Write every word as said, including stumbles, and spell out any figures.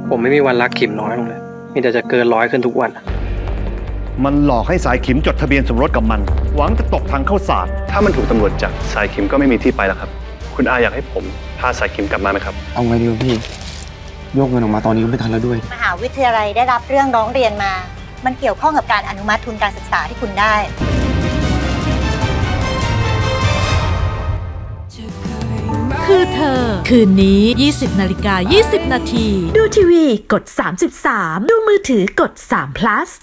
ผมไม่มีวันรักขิมน้อยลงเลยมีแต่จะเกินร้อยขึ้นทุกวันมันหลอกให้สายขิมจดทะเบียนสมรสกับมันหวังจะตกทางเข้าศาลถ้ามันถูกตำรวจจับสายขิมก็ไม่มีที่ไปแล้วครับคุณอาอยากให้ผมพาสายขิมกลับมาไหมครับเอาไงดีพี่โยกเงินออกมาตอนนี้ก็ไม่ทันแล้วด้วยมหาวิทยาลัยได้รับเรื่องร้องเรียนมามันเกี่ยวข้องกับการอนุมัติทุนการศึกษาที่คุณได้คือเธอคืนนี้ ยี่สิบนาฬิกายี่สิบนาทีดูทีวีกดสามสิบสามดูมือถือกดสาม plus